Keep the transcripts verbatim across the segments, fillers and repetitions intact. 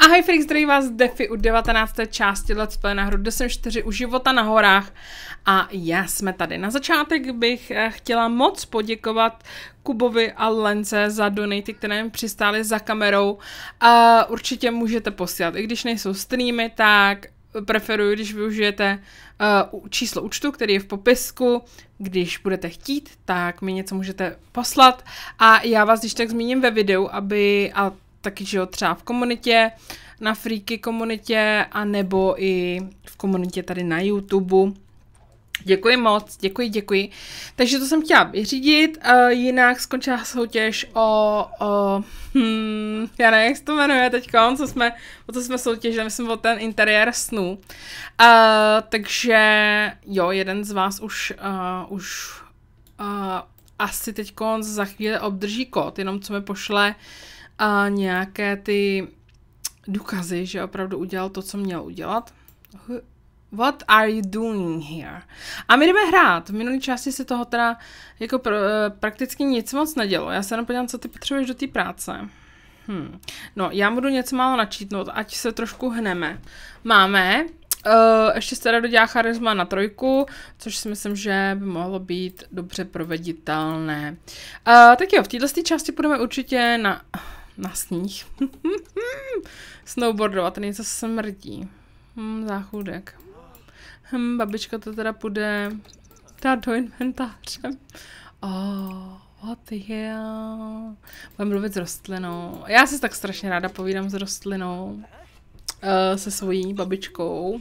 Ahoj Freaks, zdraví vás Defi u devatenácté části Let's Play na hru The Sims čtyři u života na horách. A já jsme tady. Na začátek bych chtěla moc poděkovat Kubovi a Lence za donaty, které mi přistály za kamerou. A určitě můžete posílat, i když nejsou streamy, tak preferuji, když využijete uh, číslo účtu, který je v popisku. Když budete chtít, tak mi něco můžete poslat. A já vás když tak zmíním ve videu, aby... A taky, že jo, třeba v komunitě, na Freaky komunitě, a nebo i v komunitě tady na YouTube. Děkuji moc, děkuji, děkuji. Takže to jsem chtěla vyřídit, uh, jinak skončila soutěž o, o hmm, já nevím, jak se to jmenuje teďka, co jsme, o co jsme soutěžili, myslím o ten interiér snů. Uh, takže jo, jeden z vás už, uh, už uh, asi teďka za chvíli obdrží kód, jenom co mi pošle a nějaké ty důkazy, že opravdu udělal to, co měl udělat. What are you doing here? A my jdeme hrát. V minulé části se toho teda jako pr prakticky nic moc nedělo. Já se jenom podívám, co ty potřebuješ do té práce. Hm. No, já budu něco málo načítnout, ať se trošku hneme. Máme Uh, ještě se teda dodělá charisma na trojku, což si myslím, že by mohlo být dobře proveditelné. Uh, tak jo, v této části půjdeme určitě na, na sníh. Snowboardovat, něco se smrdí. Hm, záchůdek. Hm, babička to teda půjde dát do inventáře. Oh, what the hell. Budeme mluvit s rostlinou. Já se tak strašně ráda povídám s rostlinou. Uh, se svojí babičkou.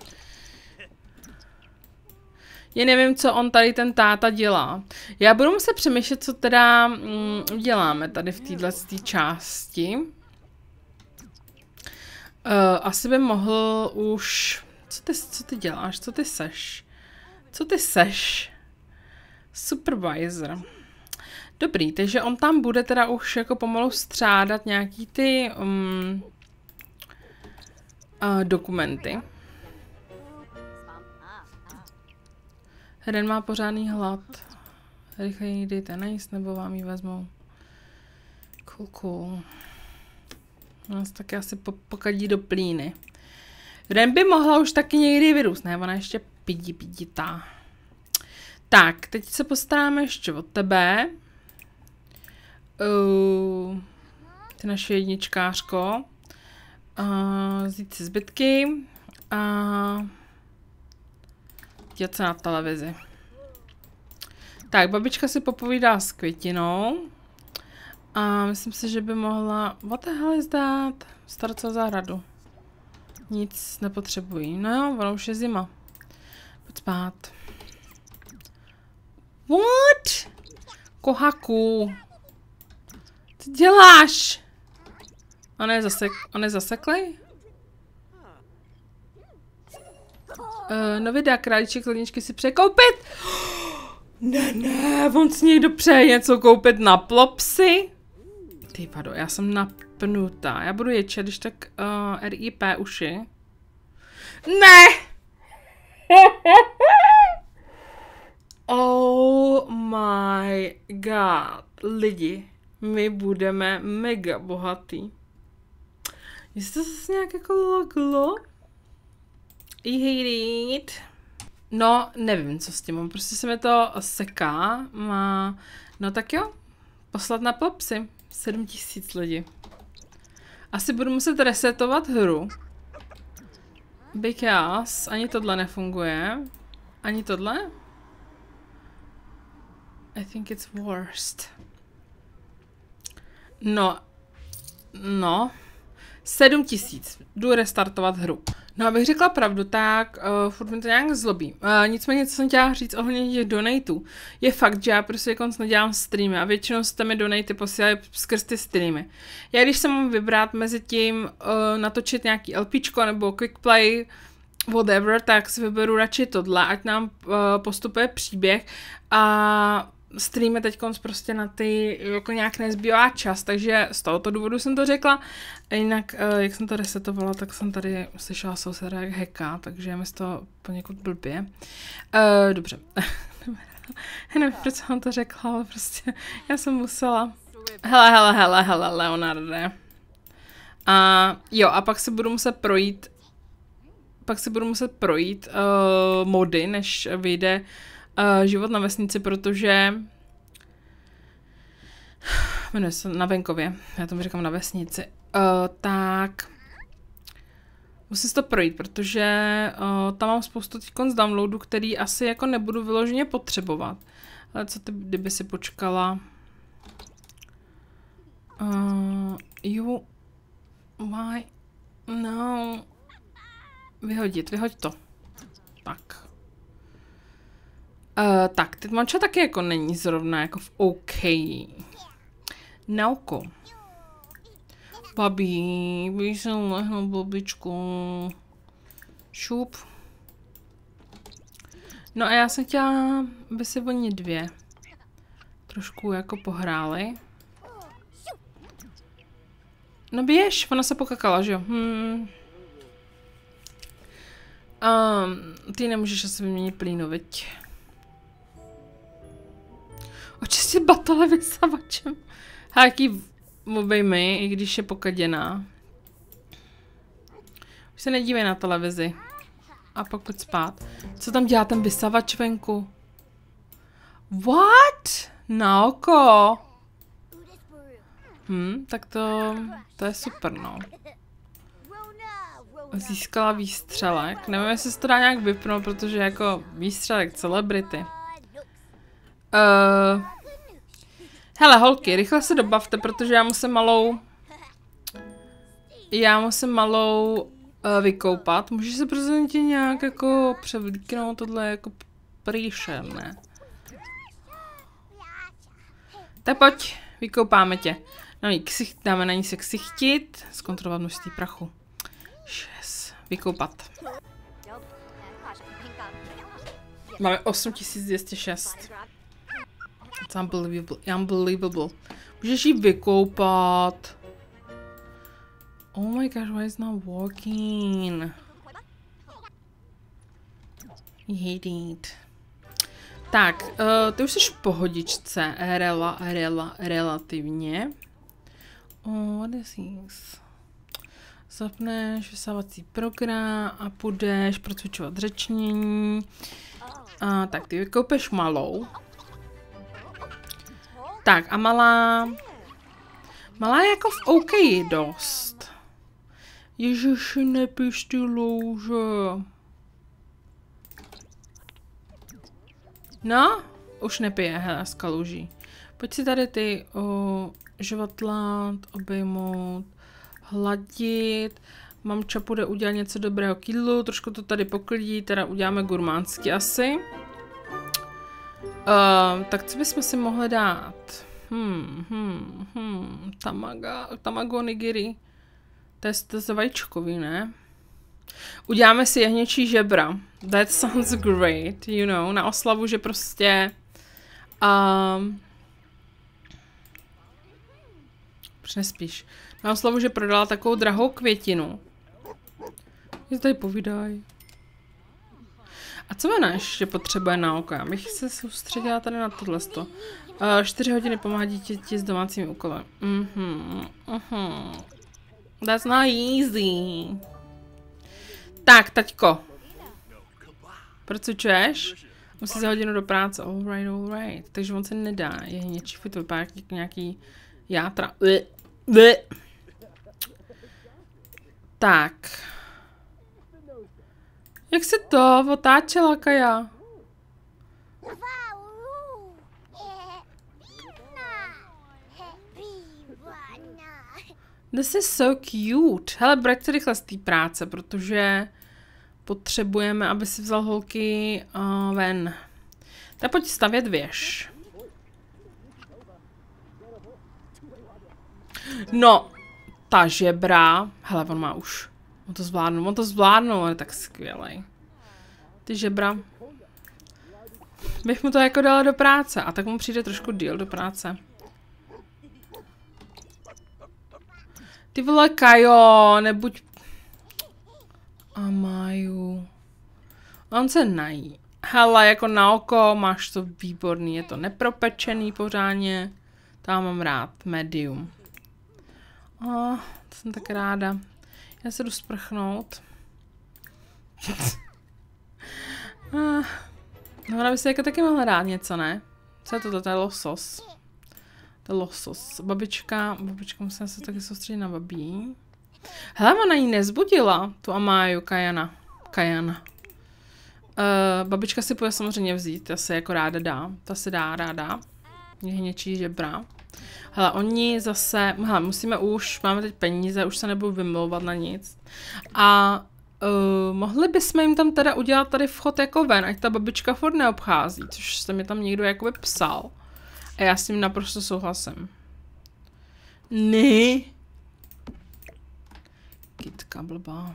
Já nevím, co on tady ten táta dělá. Já budu muset přemýšlet, co teda mm, děláme tady v této části. Uh, asi by mohl už... Co ty, co ty děláš? Co ty seš? Co ty seš? Supervisor. Dobrý, takže on tam bude teda už jako pomalu střádat nějaký ty... Um, Uh, dokumenty. Heden má pořádný hlad. Rychleji dejte najíst, nebo vám ji vezmou. Cool, cool. Nás taky asi po pokadí do plíny. Heden by mohla už taky někdy vyrůst, ne? Ona ještě pidi, piditá. Tak, teď se postaráme ještě o tebe. Uh, ty naše jedničkářko. Uh, vzít si zbytky a dělat se na televizi. Tak, babička si popovídá s Květinou a myslím si, že by mohla... What the hell is that? Starat se o zahradu. Nic nepotřebují. No jo, ono už je zima. Pojď spát. What? Kohaku. Co děláš? On je, zasek on je zaseklej? Uh, no vydá králíček ledničky si překoupit? Ne, ne, on si někdo přeje něco koupit na plopsy? Ty vado, já jsem napnutá. Já budu ječet, když tak uh, R I P uši. Ne! Oh my god, lidi, my budeme mega bohatý. Jestli to zase nějak jako loglo? I hate it. No, nevím, co s tím mám. Prostě se mi to seká. Má... No tak jo. Poslat na plopsy. sedm tisíc lidí. Asi budu muset resetovat hru. Because ani tohle nefunguje. Ani tohle. I think it's worst. No. No. sedm tisíc. Jdu restartovat hru. No, abych řekla pravdu, tak uh, furt mi to nějak zlobí. Uh, nicméně, co jsem chtěla říct ohledně těch donatů, je fakt, že já prostě konc nedělám streamy a většinou jste mi donaty posílají skrz ty streamy. Já když se mám vybrat mezi tím uh, natočit nějaký LPčko nebo quick play, whatever, tak si vyberu radši tohle, ať nám uh, postupuje příběh a streamy teď prostě na ty, jako nějak nezbývá čas, takže z tohoto důvodu jsem to řekla. Jinak, jak jsem to resetovala, tak jsem tady slyšela souseda jak hacká, takže mi z toho poněkud blbě. Uh, dobře. Nevím, proč jsem to řekla, ale prostě já jsem musela. Hele, hele, hele, hele, Leonarde. A jo, a pak se budu muset projít, pak se budu muset projít uh, mody, než vyjde uh, život na vesnici, protože jmenuje se na venkově, já tomu říkám na vesnici, uh, tak musím si to projít, protože uh, tam mám spoustu týkon z downloadu, který asi jako nebudu vyloženě potřebovat. Ale co ty, kdyby si počkala? Uh, you... Why? No. Vyhodit, vyhoď to. Tak. Uh, tak, teď manča taky jako není zrovna jako v OK. Nauko. Babí, bych se lehnout babičku. Šup. No a já jsem chtěla, aby si oni dvě trošku jako pohráli. No běž, ona se pokakala, že jo? Hmm. Um, ty nemůžeš asi vyměnit plínu, viď? Očistě batole vysavačem. A jaký obejmy, i když je pokaděná. Už se nedívej na televizi. A pak pojď spát. Co tam dělá ten vysavač venku? What? Na oko. Hm, tak to, to je super, no. Získala výstřelek. Nevím, jestli se to dá nějak vypnout, protože jako výstřelek celebrity. Uh, hele, holky, rychle se dobavte, protože já musím malou... Já musím malou uh, vykoupat. Můžeš se prostě tě nějak jako převlíknout, tohle je jako příšerné. Tak pojď, vykoupáme tě. No, ksicht, dáme na ní se ksichtit, zkontrolovat množství prachu. Yes. Vykoupat. Máme osm tisíc dvě stě šest. It's unbelievable. Unbelievable. Můžeš jí vykoupat. Oh my gosh, why is not walking? I hate it. Tak, uh, ty už jsi v pohodičce. Rela, rela, relativně. Oh, what is this? Zapneš vysávací program a půjdeš procvičovat řečnění. A tak ty vykoupeš malou. Tak a malá... Malá je jako v OK dost. Ježiši, nepiš ty louže. No, už nepije, hele, z kaluží. Pojď si tady ty o, životlat, obejmout, hladit. Mamča půjde udělat něco dobrého k jídlu, trošku to tady poklidí, teda uděláme gurmánsky asi. Uh, tak co bychom si mohli dát? Hmm, hmm, hmm, tamaga, tamago nigiri. To je, to je vajíčkový, ne? Uděláme si jehněčí žebra. That sounds great, you know, na oslavu, že prostě... Um, proč nespíš? Na oslavu, že prodala takovou drahou květinu. Je tady povídaj. A co ona ještě potřebuje na oko? Já bych se soustředila tady na tohle. Uh, čtyři hodiny pomáhá dítěti s domácími úkoly. Mhm, mhm. That's not easy. Tak, taťko. Procvičuješ? Musí za hodinu do práce. Alright, alright. Takže on se nedá. Je něčí, to vypadá jak nějaký játra. Tak. Jak se to otáčela, Kaja? This is so cute. Hele, brať se rychle z té práce, protože potřebujeme, aby si vzal holky uh, ven. Tak pojď stavět věž. No, ta žebra. Hele, on má už. On to zvládnul, on to zvládnul, on je tak skvělej. Ty žebra. Bych mu to jako dala do práce. A tak mu přijde trošku díl do práce. Ty vole, Kajo, nebuď... Amaju. On se nají. Hele, jako na oko máš to výborný, je to nepropečený pořádně. Tam mám rád, medium. Oh, to jsem tak ráda. Já se jdu sprchnout. ah, no ona by si jako taky mohla dát něco, ne? Co je to? To je losos. To je losos. Babička, babička musím se taky soustředit na babí. Hele, ona jí nezbudila, tu Amáju Kajana. Kajana. Uh, babička si půjde samozřejmě vzít, ta se jako ráda dá. Ta se dá ráda. Něčí žebra. Hele, oni zase, hele, musíme už, máme teď peníze, už se nebudu vymlouvat na nic. A uh, mohli bychom jim tam teda udělat tady vchod jako ven, ať ta babička furt neobchází, což se mi tam někdo jakoby psal. A já s tím naprosto souhlasím. Ne. Kytka blbá.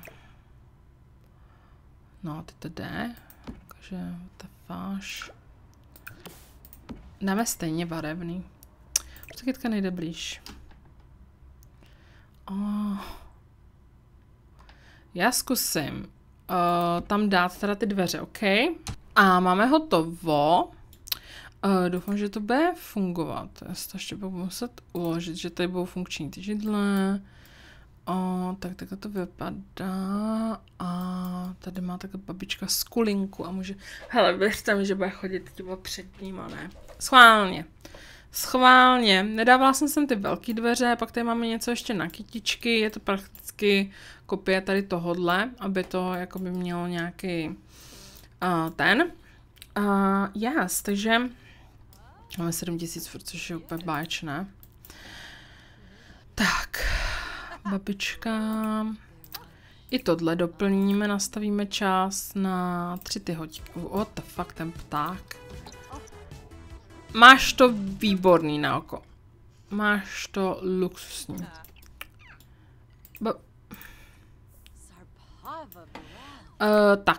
No, ty to jde. Takže, ta fáš. Dáme stejně barevný. Už ta kytka nejde blíž. Oh. Já zkusím uh, tam dát teda ty dveře, OK? A máme hotovo. Uh, doufám, že to bude fungovat. Já si to ještě budu muset uložit, že tady budou funkční ty židle. O, tak takhle to vypadá. A tady má taková babička skulinku a může... Hele, věřte mi, že bude chodit těma před ním, ne? Schválně. Schválně. Nedávala jsem sem ty velké dveře, pak tady máme něco ještě na kytičky. Je to prakticky kopie tady tohodle, aby to jako by mělo nějaký uh, ten. Uh, yes, takže máme sedm tisíc furt, což je úplně báječné. Tak. Babička. I tohle doplníme, nastavíme čas na tři ty hodiny. What the fuck, ten pták. Máš to výborný na oko. Máš to luxusní. Ba uh, tak.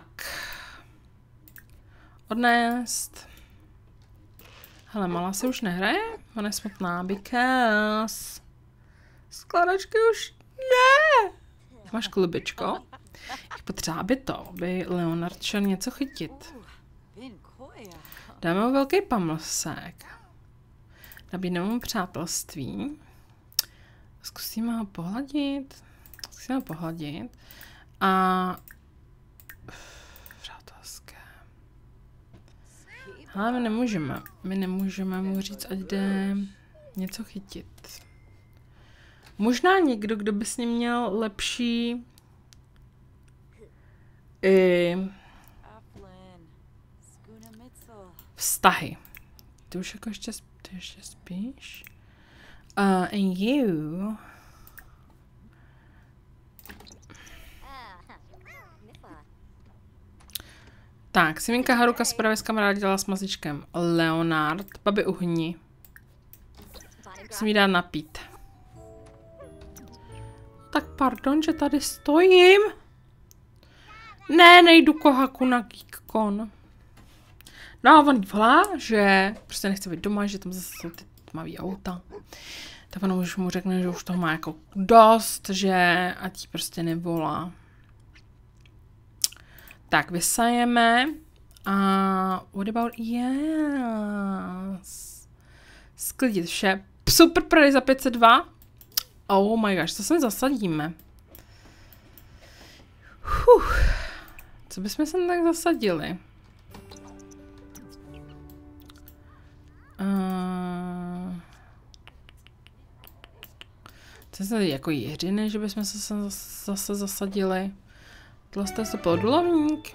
Odnést. Hele, malá se už nehraje? Ona je smutná, because... Skladačky už ne. Máš klubičko? Je potřeba by to, aby Leonard šel něco chytit. Dáme mu velký pamlsek. Nabídneme mu přátelství. Zkusíme ho pohladit. Zkusíme ho pohladit. A... Přátelské. Ale my nemůžeme. My nemůžeme mu říct, ať jde něco chytit. Možná někdo, kdo by s ním měl lepší i vztahy. Ty už jako ještě, ty ještě spíš? Uh, and you... Tak, Siminka Haruka se právě s kamarády dělala s mazičkem. Leonard, babi uhni. Musím jí dát napít. Tak pardon, že tady stojím. Ne, nejdu kohaku na GeekCon. No, on volá, že prostě nechce být doma, že tam zase jsou ty tmavý auta. Tak on už mu řekne, že už toho má jako dost, že ať jí prostě nevolá. Tak, vysajeme. A what about yes. Sklidit vše. Super prodej za pět set dva. Oh my gosh, co sem zasadíme? Huh. Co bychom sem tak zasadili? Uh... Co je tady jako jeřiny, že bychom se sem zase zasadili? Tohle je to podulovník.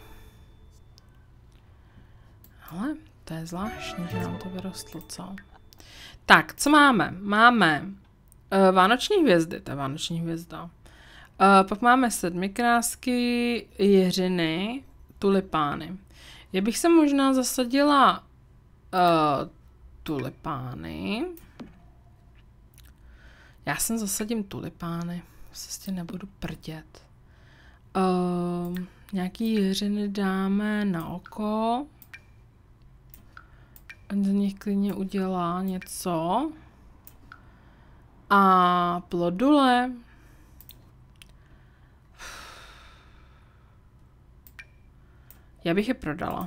Ale to je zvláštní, že nám to vyrostlo, co? Tak, co máme? Máme uh, vánoční hvězdy, to je vánoční hvězda. Uh, pak máme sedmikrásky, jeřiny, tulipány. Já bych se možná zasadila uh, tulipány. Já sem zasadím tulipány, se s tím nebudu prdět. Uh, nějaký jeřiny dáme na oko. On z nich klidně udělá něco. A plodule. Já bych je prodala.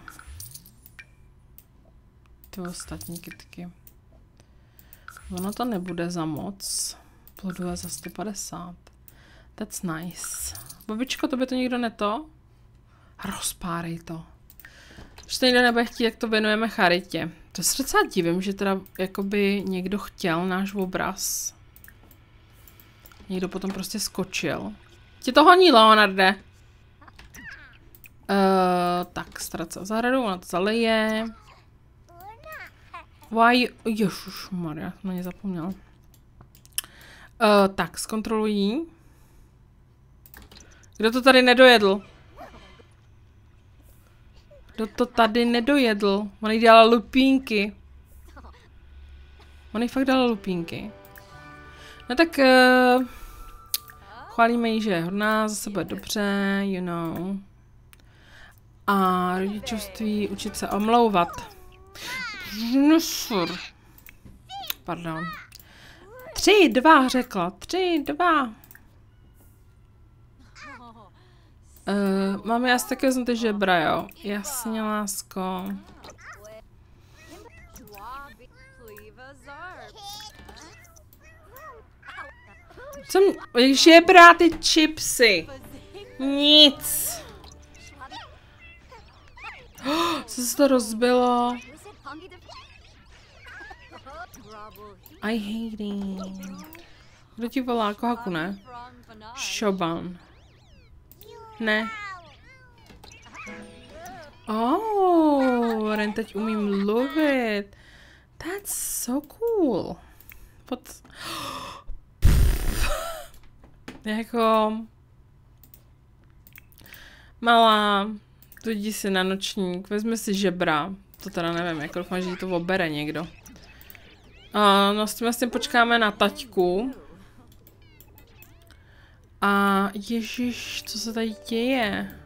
Ty ostatní kytky. Ono to nebude za moc. Plodule za sto padesát. That's nice. Babičko, to by to nikdo neto? Rozpárej to. Když to nikdo nebude chtít, jak to věnujeme charitě. To se docela divím, že teda jakoby někdo chtěl náš obraz. Někdo potom prostě skočil. Ti to honí, Leonarde. Uh, tak, starat se o zahradu, ona to zaleje. Why? Ježišmarja, na ně zapomněl. Uh, tak, zkontrolují. Kdo to tady nedojedl? Kdo to tady nedojedl? On jí dělala lupínky. On jí fakt dala lupínky. No tak uh, chválíme jí, že je hodná, zase bude dobře, you know. A rodičovství, učit se omlouvat. Pardon. Tři, dva, řekla. Tři, dva. Uh, máme asi také znamená žebra, jo. Jasně, lásko. Co mě... Žebra, ty chipsy. Nic. Oh, co se to rozbilo? I hate it. Kdo ti volá? Kohaku, ne? Šoban. Ne. Oh, Ren teď umí mluvit. That's so cool. Pod... jako... Malá, jdi si na nočník, vezmi si žebra. To teda nevím, jako doufám, že jí to obere někdo. Uh, no s tím vlastně počkáme na taťku. A ježiš, co se tady děje?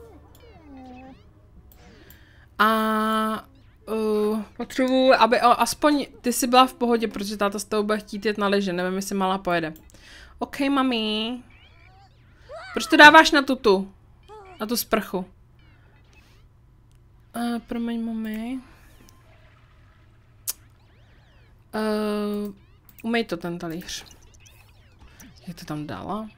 A uh, potřebuji, aby o, aspoň ty jsi byla v pohodě, protože táta s tebou bude chtít jet na lyže, nevím, jestli malá pojede. OK, mami. Proč to dáváš na tutu? Na tu sprchu. Uh, promiň, mami. Uh, umej to ten talíř. Jak to tam dala?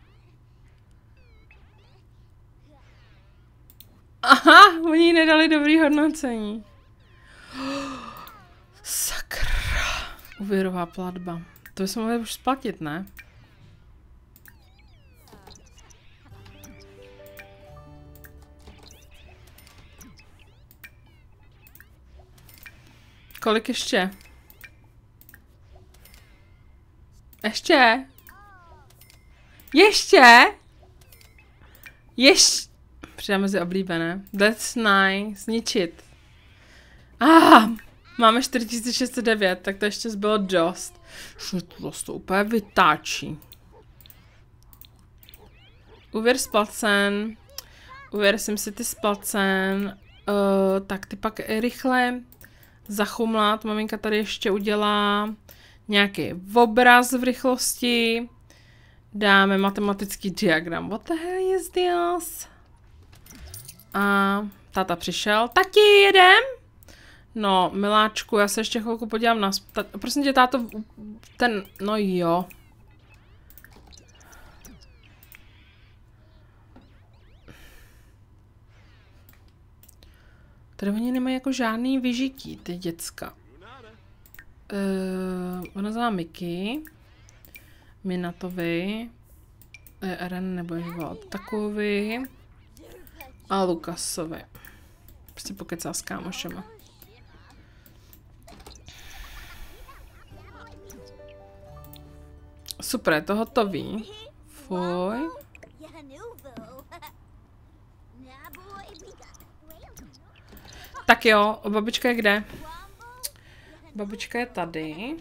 Aha, oni jí nedali dobrý hodnocení. Sakra. Úvěrová platba. To bychom mohli už splatit, ne? Kolik ještě? Ještě? Ještě? Ještě? Přidáme mezi oblíbené. That's nice. Zničit. Ah, máme čtyři tisíce šest set devět, tak to ještě zbylo dost. Šutlost to úplně vytáčí. Úvěr splacen. Úvěr SimCity splacen. Uh, tak ty pak rychle zachumlat. Maminka tady ještě udělá nějaký obraz v rychlosti. Dáme matematický diagram. What the hell is this? A táta přišel. Tati, jedem? No, miláčku, já se ještě chvilku podívám na... Prosím tě, táto, ten... No jo. Tady oni nemají jako žádný vyžití, ty děcka. Uh, ona znamená Miky. Minatovi. Eren nebo je volat takový. A Lukasovi. Prostě pokecá s kámošema. Super, je to hotový. Fuj. Tak jo, babička je kde? Babička je tady.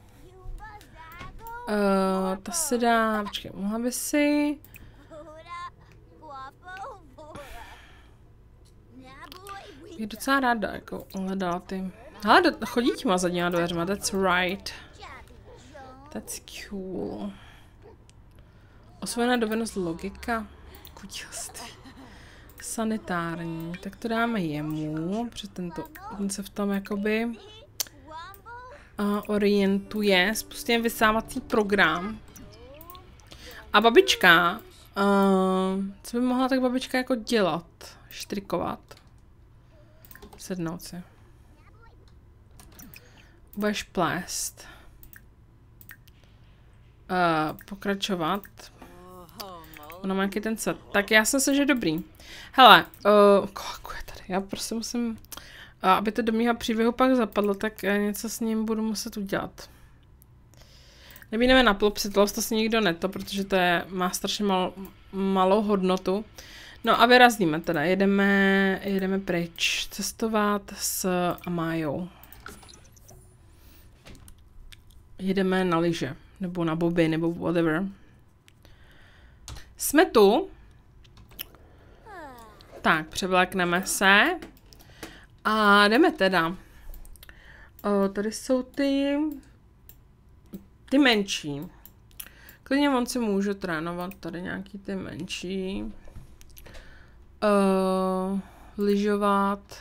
Uh, ta se dá... Počkej, mohla by si... Je docela ráda, jako hledala ty... Hele, chodí těma zadníma dveřma, that's right. That's cool. Osvojená dovednost logika. Kutilství. Sanitární. Tak to dáme jemu, protože tento, ten se v tom jakoby uh, orientuje. Spustíme vysávací program. A babička Uh, co by mohla tak babička jako dělat? Štrikovat. Sednout si. Budeš plést. Uh, pokračovat. Ona má jaký ten set. Tak já jsem se, že dobrý. Hele, uh, kolik je tady? Já prostě musím, uh, aby to do mýho příběhu pak zapadlo, tak uh, něco s ním budu muset udělat. Nebýneme na plopsitlost, to si nikdo neto, protože to je, má strašně mal, malou hodnotu. No a vyrazíme teda, jedeme, jedeme pryč, cestovat s Amájou. Jedeme na lyže, nebo na boby, nebo whatever. Jsme tu. Tak, převlékneme se. A jdeme teda. O, tady jsou ty... Ty menší. Klidně on si může trénovat tady nějaký ty menší. Uh, lyžovat.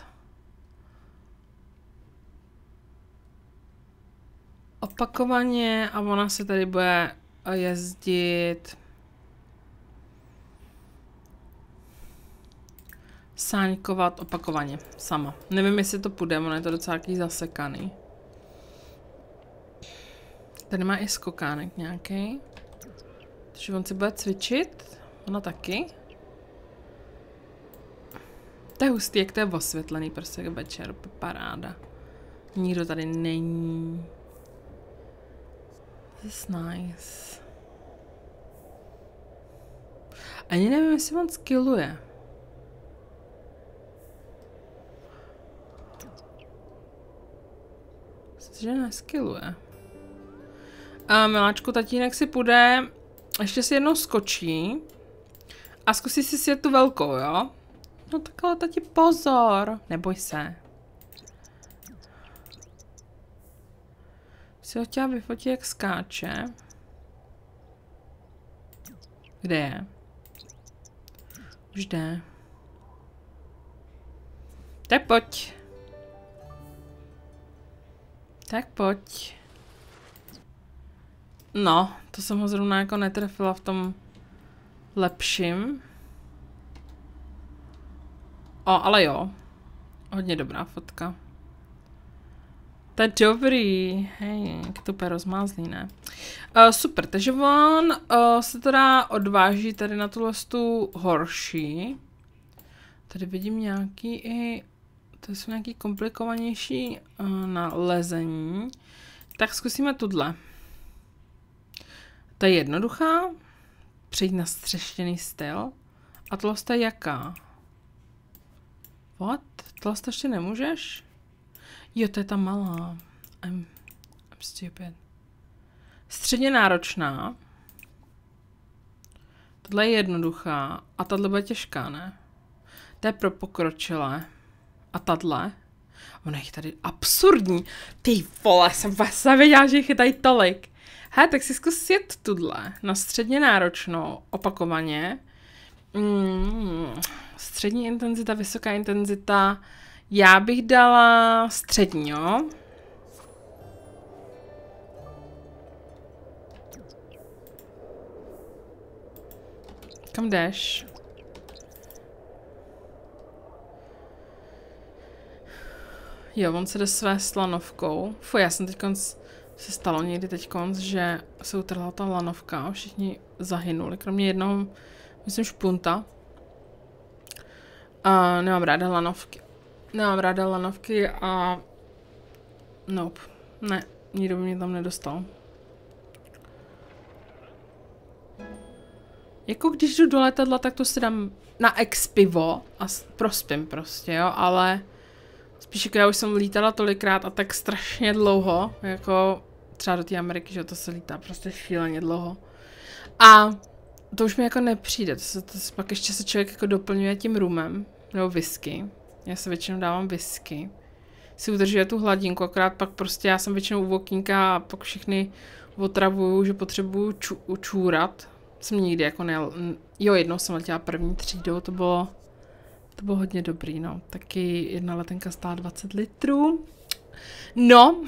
Opakovaně a ona se tady bude jezdit. Sáňkovat opakovaně. Sama. Nevím, jestli to půjde, ono je to docela jaký zasekaný. Tady má i skokánek nějaký. Takže on si bude cvičit. Ona taky. To je hustý, jak to je osvětlený prostě jak večer. Paráda. Nikdo tady není. This is nice. Ani nevím, jestli on skilluje. Myslím, že neskilluje. A miláčku, tatínek si půjde, ještě si jednou skočí a zkusí si sjet tu velkou, jo? No tak ale tati pozor, neboj se. Si ho chtěla vyfotit, jak skáče. Kde je? Už jde. Tak pojď. Tak pojď. No, to jsem ho zrovna jako netrefila v tom lepším. O, ale jo. Hodně dobrá fotka. To je dobrý. Hej, jak to úplně rozmázlý, ne? Uh, super, takže on uh, se teda odváží tady na tuhle tu horší. Tady vidím nějaký i... To jsou nějaký komplikovanější uh, na lezení. Tak zkusíme tuhle. To je jednoduchá. Přejít na střeštěný styl. A tohle je jaká? What? Tohle ještě nemůžeš? Jo, to je ta malá. I'm, I'm stupid. Středně náročná. Tohle je jednoduchá. A tahle bude těžká, ne? To je pro pokročilé. A tahle? Ona je tady absurdní. Ty vole, jsem vás nevěděla, že jich je tady tolik. He, tak si zkus jet tuhle. Na středně náročnou. Opakovaně. Mm, střední intenzita, vysoká intenzita. Já bych dala střední, jo? Kam jdeš? Jo, on se jde své slanovkou. Fuj, já jsem teďkonc, se stalo někdy teďkonc, že se utrhla ta lanovka a všichni zahynuli, kromě jednoho, myslím, špunta. A nemám ráda lanovky. Nemám ráda lanovky a... Nope. Ne, nikdo by mě tam nedostal. Jako když jdu do letadla, tak to si dám na ex-pivo a prospím prostě, jo, ale... Spíš jako já už jsem lítala tolikrát a tak strašně dlouho, jako třeba do té Ameriky, že to se lítá prostě šíleně dlouho. A to už mi jako nepřijde, to se, to se pak ještě se člověk jako doplňuje tím rumem, nebo whisky. Já se většinou dávám whisky. Si udržuje tu hladinku, akorát pak prostě já jsem většinou u okýnka a pak všechny otravuju, že potřebuju ču, čůrat. Jsem nikdy jako ne... Jo, jednou jsem letěla první třídou, to bylo... To bylo hodně dobrý, no. Taky jedna letenka stála dvacet litrů. No.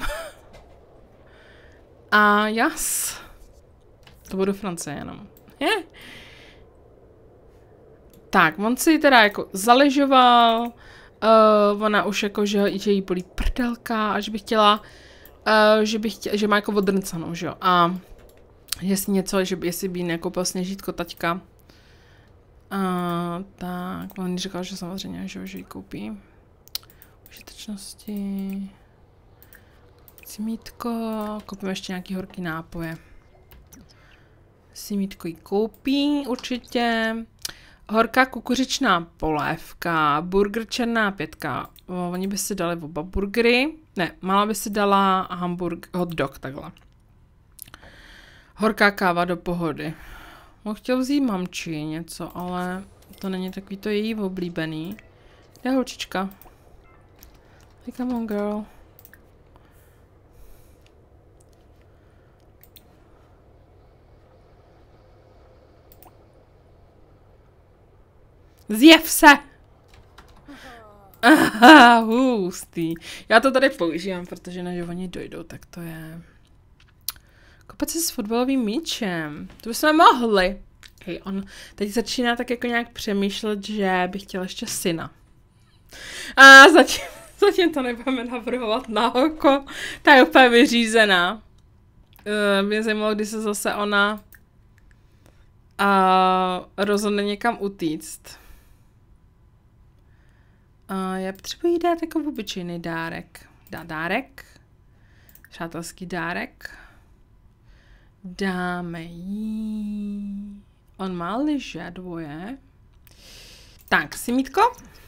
A jas. To bylo do Francie jenom. Je. Tak, on si teda jako zaležoval, uh, ona už jako, že, že jí bolí prdelka a že by chtěla, uh, že by chtěla, že má jako odrncanou, že jo. A jestli něco, že by, jestli by jí nekoupil sněžítko taťka. Uh, tak, on říkal, že samozřejmě, že, že jí koupí. Užitečnosti. Simítko, koupíme ještě nějaký horký nápoje. Simítko jí koupí určitě. Horká kukuřičná polévka, burger černá pětka. O, oni by si dali oba burgery. Ne, mála by si dala hamburg, hot dog takhle. Horká káva do pohody. On chtěl vzít mamči něco, ale to není takový to její oblíbený. Kde je holčička? Hey, come on girl. Zjev se! Aha, hustý. Já to tady používám, protože než oni dojdou, tak to je... Kopat se s fotbalovým míčem. To bychom mohli. Hej, on teď začíná tak jako nějak přemýšlet, že by chtěl ještě syna. A zatím, zatím to nebudeme navrhovat na oko. Ta je úplně vyřízená. Uh, mě zajímalo, kdy se zase ona uh, rozhodne někam utíct. Uh, já potřebuji dát jako obyčejný dárek. Dá dárek. Přátelský dárek. Dáme jí. On má lyže dvoje. Tak, Simítko.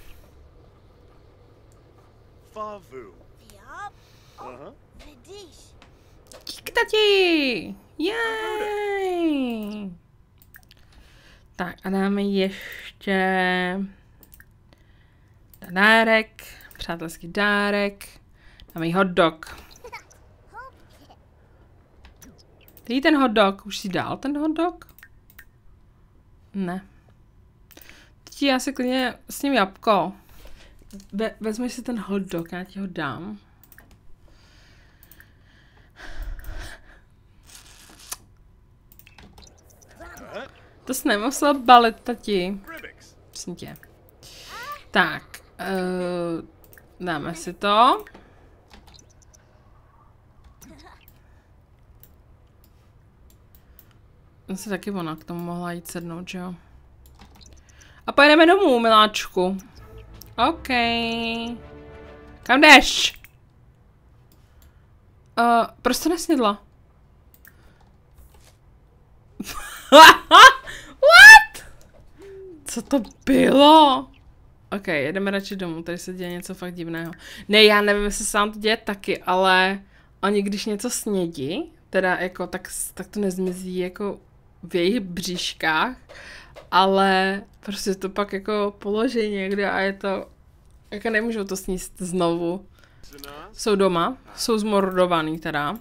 Dík, tati! Jej! Tak a dáme ještě dárek, přátelský dárek, dáme jí hot dog. Ty ten hot dog, už si dal ten hot dog? Ne. Teď já si klidně s ním jabko. Ve, vezmeš si ten hot dog, já ti ho dám. To jsi nemusel balit, tati. Prosím tě. Tak. Uh, dáme si to. Já si taky ona k tomu mohla jít sednout, že jo? A pojedeme domů, miláčku. OK. Kam jdeš? Uh, proč to nesnědla? What? Co to bylo? OK, jedeme radši domů, tady se děje něco fakt divného. Ne, já nevím, jestli se vám to děje taky, ale oni když něco snědí, teda jako tak, tak to nezmizí jako v jejich bříškách, ale prostě to pak jako položí někde a je to, jako nemůžou to sníst znovu. Jsou doma, jsou zmordovaný teda. Uh,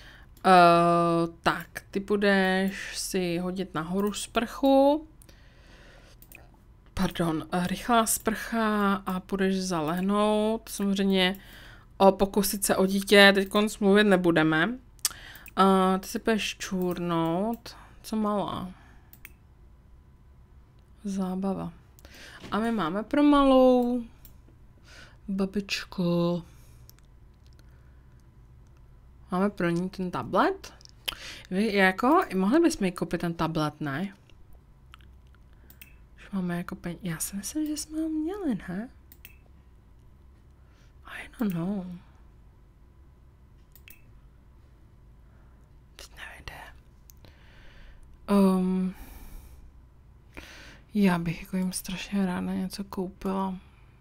tak, ty budeš si hodit nahoru sprchu. Pardon, rychlá sprcha a budeš zalehnout. Samozřejmě o pokusit se o dítě teď mluvit nebudeme. Uh, ty si budeš čůrnout. Co malá? Zábava. A my máme pro malou babičku. Máme pro ní ten tablet. Vy jako, mohli bychom jí koupit ten tablet, ne? Už máme jako peníze. Já si myslím, že jsme ho měli, ne? I don't know. Teď nevejde. Um, já bych jako jim strašně ráda něco koupila.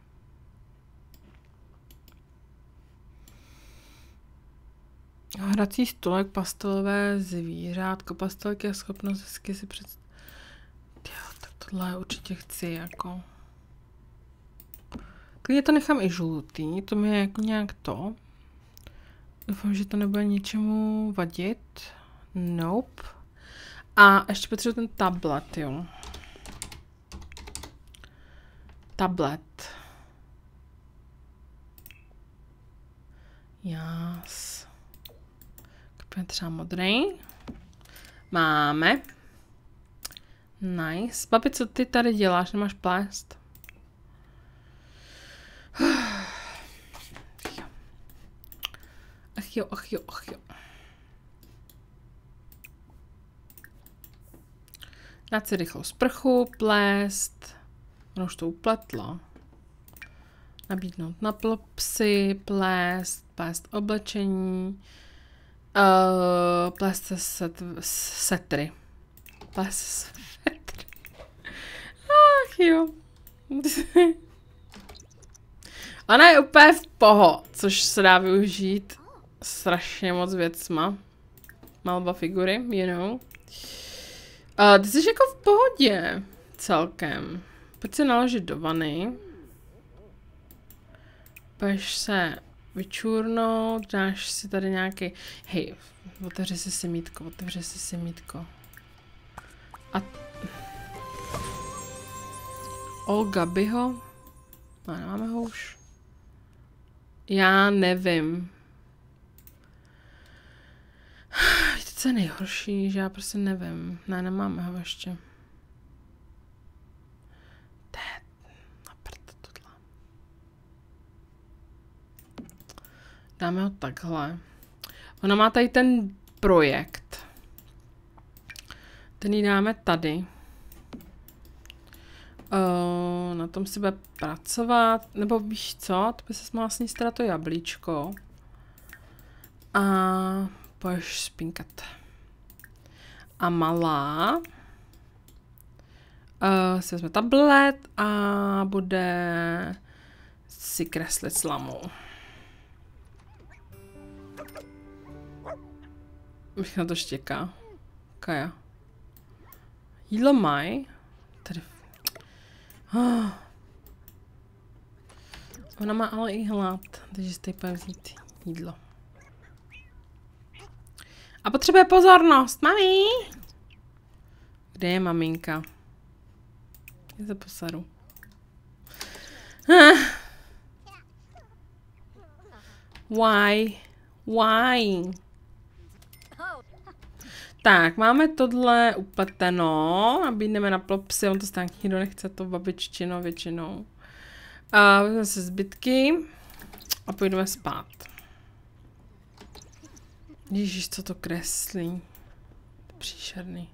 Hrací stolek, pastelové zvířátko, pastelky a schopnost hezky si představit. Jo, tak tohle určitě chci, jako. Klidně to nechám i žlutý, to mi je jako nějak to. Doufám, že to nebude ničemu vadit. Nope. A ještě potřebuji ten tablet, jo. Tablet. Jas. Kupíme třeba modrý. Máme. Nice. Papi, co ty tady děláš? Nemáš plést? Ach jo, ach jo, ach jo. Dát si rychlou sprchu, plést. Ono už to upletlo. Nabídnout na plopsy, plést, plést oblečení. Uh, plést se set, setry. Plést se setry. Ach jo. Ona je úplně v poho, což se dá využít strašně moc věcma. Malba figury, you know. Uh, ty jsi jako v pohodě celkem. Pojď se naložit do vany. Pojď se vyčurnout, dáš si tady nějaký... Hej, otevři si semítko, otevři si semítko. A... Olga Byho? No, nemáme ho už. Já nevím. Teď co je nejhorší, že já prostě nevím. Ne, nemáme ho ještě. Dáme ho takhle. Ona má tady ten projekt. Ten ji dáme tady. Uh, na tom si bude pracovat. Nebo víš co? To by se mohla sníst teda to jablíčko. A pojď spinkat. A malá. Uh, si vezme tablet a bude si kreslit slamu. Bych na to štěká. Kaja. Jídlo maj. Tady. Oh. Ona má ale i hlad, takže si tady vzít jídlo. A potřebuje pozornost. Mami! Kde je maminka? Je za posadu. Ah. Why? Why? Tak, máme tohle upleteno, nabídneme na plopsy, on to stánky nikdo nechce, to babiččino většinou. A vezmeme si zbytky a půjdeme spát. Ježíš, co to kreslí. To je příšerný.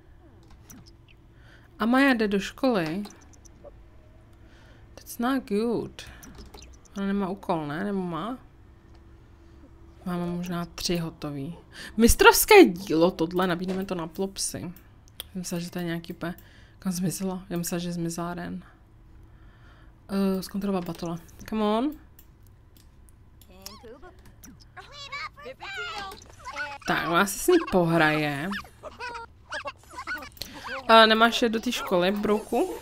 A Maja jde do školy. That's not good. Ona nemá úkol, ne? Nebo má? Máme možná tři hotový. Mistrovské dílo, tohle, nabídneme to na plopsy. Myslím, že to je nějaký úplně... Kam zmizela? Já myslím, že zmizela Ren. Uh, zkontrolovat batole. Come on. Tak, ona si s ní pohraje. Uh, nemáš je do té školy, brouku?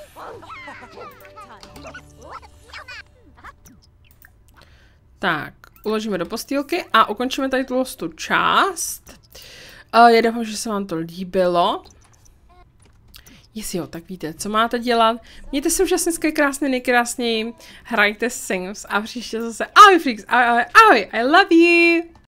Tak, uložíme do postýlky a ukončíme tady tu část. Uh, já doufám, že se vám to líbilo. Jestli jo, tak víte, co máte dělat. Mějte se úžasně krásně, nejkrásněji. Hrajte Sims a příště zase ahoj freaks, ahoj, ahoj, I love you!